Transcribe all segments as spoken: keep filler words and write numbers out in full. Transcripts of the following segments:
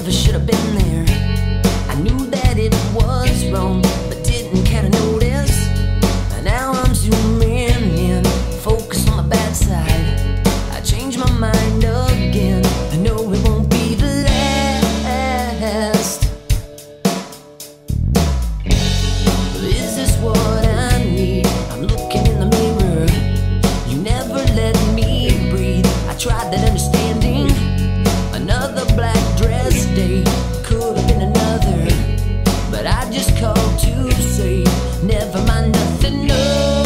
never should have been there. I knew that it was wrong, but didn't care to notice. And now I'm zooming in, focus on the bad side. I changed my mind again. I know it won't be the last. Is this what I need? I'm looking in the mirror. You never let me breathe. I tried that understanding. Another black dress day, could have been another, but I just called to say, never mind nothing, no.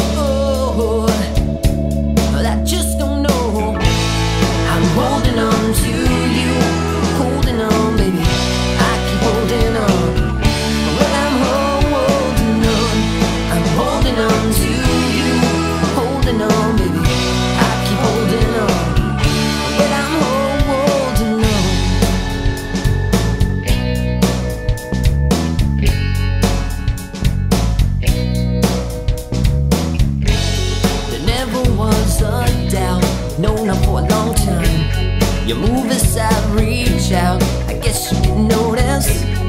I just don't know. I'm holding on to you, holding on, baby. I keep holding on. Well, I'm holding on. I'm holding on to you, holding on, baby. I keep holding on. Well, I'm holding on. There never was a doubt, no, not for a long time. You move as I reach out, I guess you didn't notice.